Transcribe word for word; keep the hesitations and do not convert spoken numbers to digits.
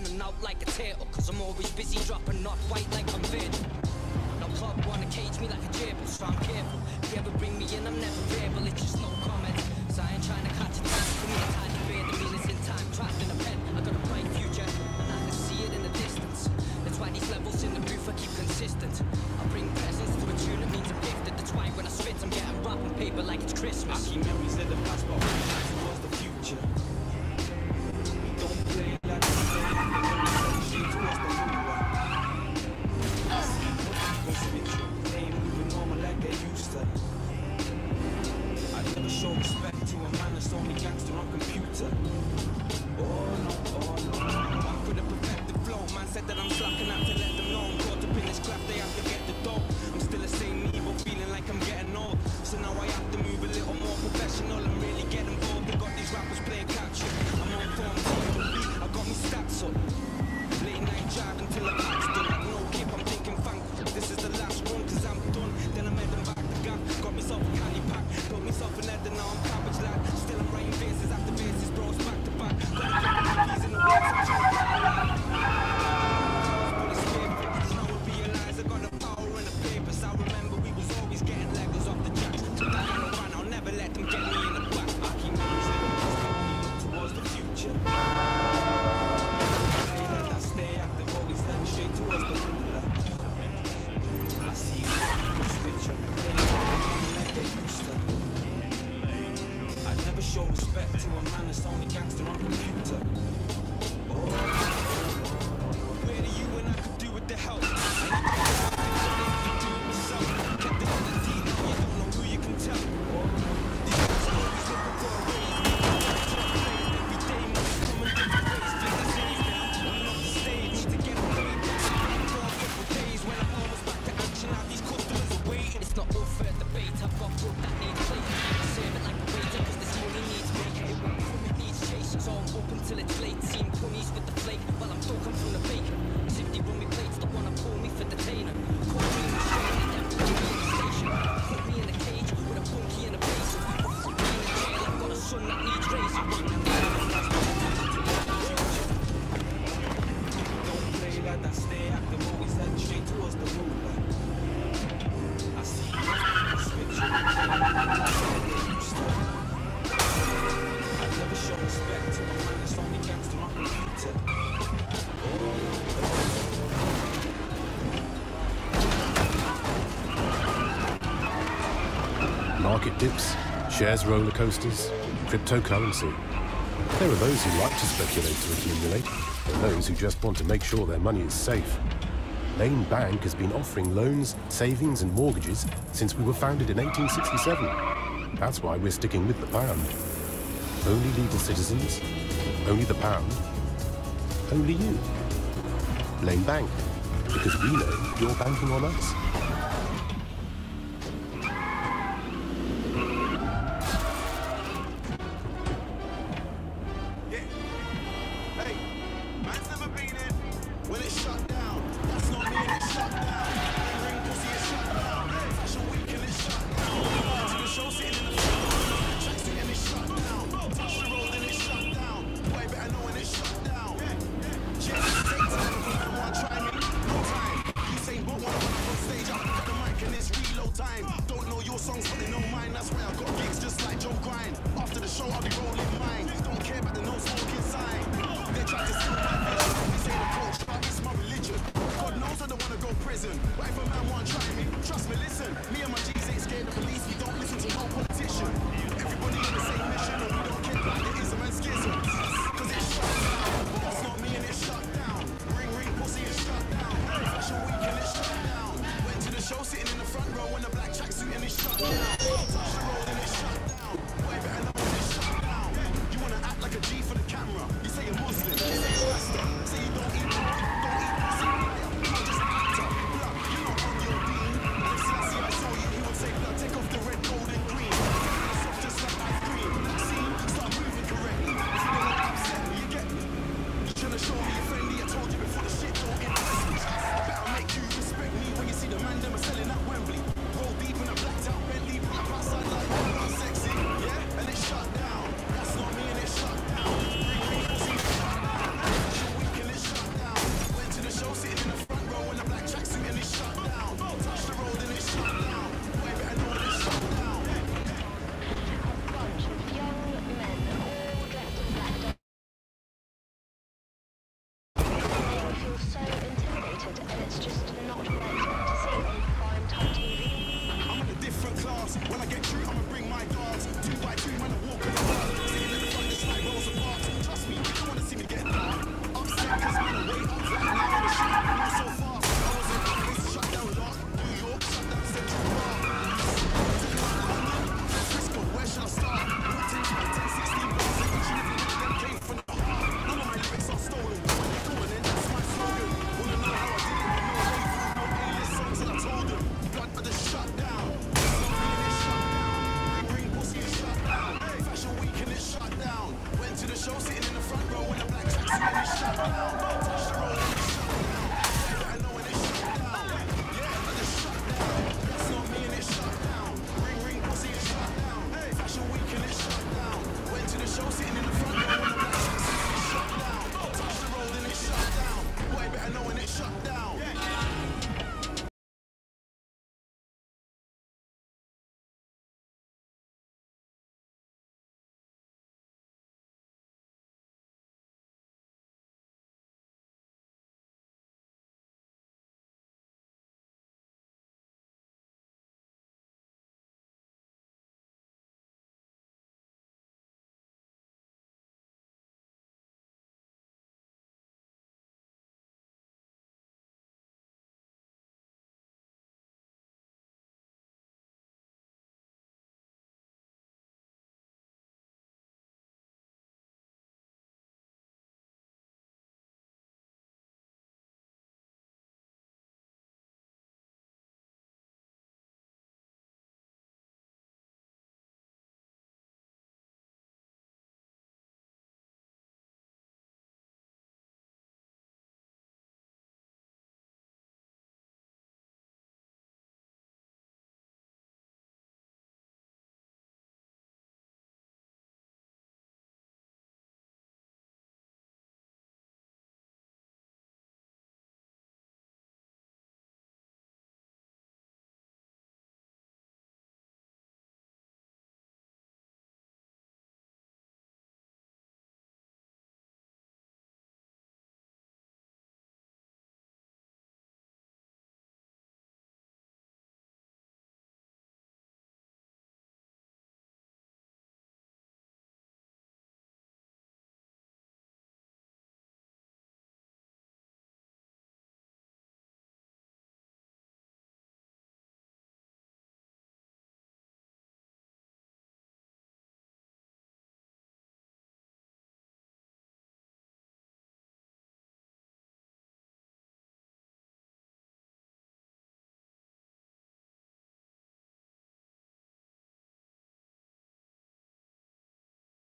and out like a turtle, cause I'm always busy dropping off white like I'm Virgil. No club wanna cage me like a gerbil, so I'm careful. If you ever bring me in, I'm never verbal, it's just no comment. So I ain't trying to catch a time, for me a tiny bird, the mean it's in time. Trapped in a pen, I got a bright future, and I can see it in the distance. That's why these levels in the booth I keep consistent. I bring presents to a tune that means I'm gifted. That's why when I spit I'm getting wrapping paper like it's Christmas. I keep memories of the past, but I towards the future. Don't play like the same, straight towards the moon. I see what's spiritual, they ain't moving normal like they used to. I never show respect to a man that's only gangster on computer. Oh no, oh no, I could have perfected the flow. Man said that I'm slacking out to let them know I'm caught up in this craft, they have to get the dough. I'm still the same me, but feeling like I'm getting old. So now I have to move a little more professional and really get involved. They got these rappers playing catch up. I'm on form, T O B, I got me stacks up. Late night drive until the pack's done. Like no kip, I'm thinking thank this is the last one, cause I'm done. Then I'm heading back to Gap, got myself a candy pack, built myself an head and now I'm cabbage lad. Still I'm writing verses after verses, bros back to back. Got a couple of keys in the works, I'm trying to realize I got the power in the papers. I remember we was always getting Legos off the jacks. So that ain't no run, I'll never let them get me in the back. I keep memories of the past, but we look towards the future. I stay active, always heading straight towards the window. I see you in the picture, like they used to. I never show respect to a man that's only gangster on computer. Where do you and I could do with the help? Till it's late, seeing ponies with the flake while I'm talking from the bacon. Simply when we plates, the one I pull me for detainer. Call me in the show, and then put me in the station. Put me in a cage with a punky and a bass. Put me in a jail, I've got a son that needs raising. Don't play like that, stay active, always heading straight towards the moon. I see you switch. I never show respect to a man that's only gangster on computer. Market dips, shares roller coasters, cryptocurrency. There are those who like to speculate to accumulate, and those who just want to make sure their money is safe. Lane Bank has been offering loans, savings and mortgages since we were founded in eighteen sixty-seven. That's why we're sticking with the pound. Only legal citizens, only the pound, only you. Lane Bank, because we know you're banking on us.